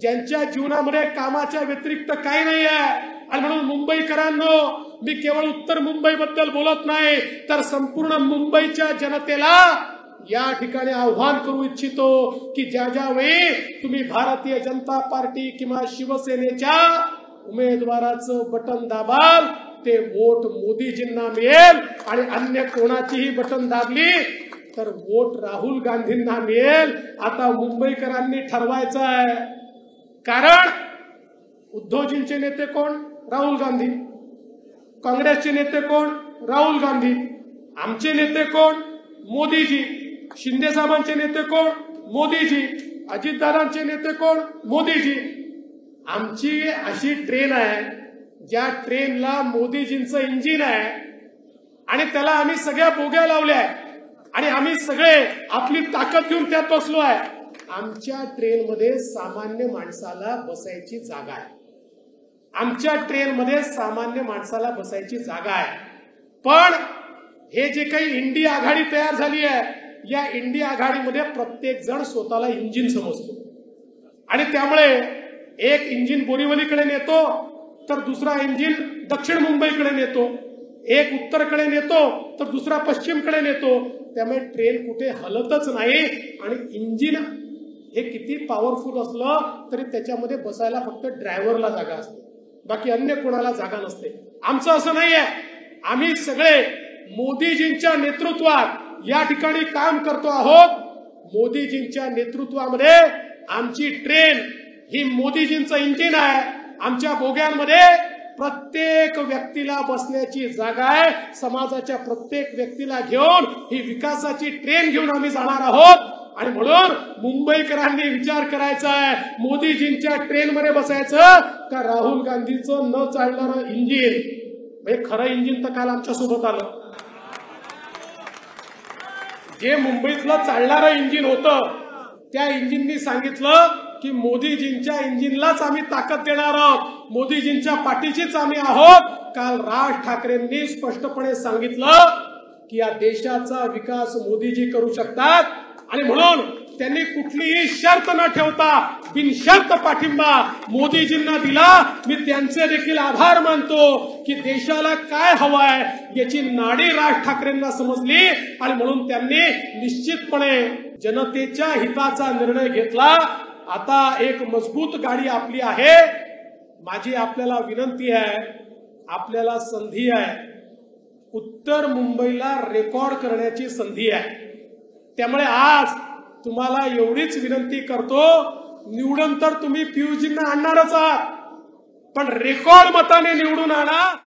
ज्यांच्या जीवनामध्ये कामाच्या व्यतिरिक्त काही नाही आहे। आणि म्हणून मुंबईकरांनो, मी केवळ उत्तर मुंबईबद्दल बोलत नाही, तर संपूर्ण मुंबईच्या जनतेला या ठिकाणी आव्हान करू इच्छितो की ज्या वेळी तुम्ही भारतीय जनता पार्टी किंवा शिवसेनेच्या उमेदवाराचं बटन दाबाल ते वोट मोदीजींना मिळेल, आणि अन्य कोणाचीही बटन दाबली तर वोट राहुल गांधींना मिळेल। आता मुंबईकरांनी ठरवायचं आहे, कारण उद्धवजींचे नेते कोण? राहुल गांधी। काँग्रेसचे नेते कोण? राहुल गांधी। आमचे नेते कोण? मोदीजी। शिंदे साहेबांचे नेते कोण? मोदीजी। अजितदादांचे नेते कोण? मोदीजी। आमची अशी ट्रेन आहे ज्या ट्रेनला मोदीजींचं इंजिन आहे, आणि त्याला आम्ही सगळ्या बोग्या लावल्या आहे, आणि आम्ही सगळे आपली ताकद घेऊन त्यात बसलो आहे। आमच्या ट्रेनमध्ये सामान्य माणसाला बसायची जागा आहे, आमच्या ट्रेनमध्ये सामान्य माणसाला बसायची जागा आहे। पण हे जे काही इंडिया आघाडी तयार झाली आहे, या इंडिया आघाडीमध्ये प्रत्येक जण स्वतःला इंजिन समजतो, आणि त्यामुळे एक इंजिन बोरिवलीकडे नेतो तर दुसरा इंजिन दक्षिण मुंबईकडे नेतो, एक उत्तरकडे नेतो तर दुसरा पश्चिमकडे नेतो। त्यामुळे ट्रेन कुठे हलतच नाही, आणि इंजिन हे किती पॉवरफुल असलं तरी त्याच्यामध्ये बसायला फक्त ड्रायव्हरला जागा असते, बाकी अन्य कोणाला जागा नसते। आमचं असं नाहीये, आम्ही सगळे मोदीजींच्या नेतृत्वात या ठिकाणी काम करतो आहोत। मोदीजींच्या नेतृत्वामध्ये आमची ट्रेन ही मोदीजींचं इंजिन आहे। आमच्या बोग्यांमध्ये प्रत्येक व्यक्तीला बसण्याची जागा आहे। समाजाच्या प्रत्येक व्यक्तीला घेऊन ही विकासाची ट्रेन घेऊन आम्ही जाणार आहोत, आणि म्हणून मुंबईकरांनी विचार करायचा आहे, मोदीजींच्या ट्रेनमध्ये बसायचं का राहुल गांधीचं न चालणारं इंजिन? म्हणजे खरं इंजिन तर काल आमच्या सोबत आलं, जे मुंबईतलं चालणारं इंजिन होतं त्या इंजिननी सांगितलं की मोदीजींच्या इंजिनलाच आम्ही ताकद देणार आहोत, मोदीजींच्या पाठीशीच आम्ही आहोत। काल राज ठाकरेंनी स्पष्टपणे सांगितलं की या देशाचा विकास मोदीजी करू शकतात, आणि म्हणून त्यांनी कुठलीही शर्त न ठेवता बिनशर्त पाठिंबा मोदीजींना दिला। मी त्यांचे देखील आभार मानतो की देशाला काय हवंय याची नाडी राज ठाकरेंना समजली, आणि म्हणून त्यांनी निश्चितपणे जनतेच्या हिताचा निर्णय घेतला। आता एक मजबूत गाडी आपली आहे। माझी आपल्याला विनंती आहे, आपल्याला संधी आहे, उत्तर मुंबईला रेकॉर्ड करण्याची संधी आहे। त्यामुळे आज तुम्हाला एवढीच विनंती करतो, निवडून तर तुम्ही पियुजींना आणणारच आहात, पण रेकॉर्ड मताने निवडून आणा।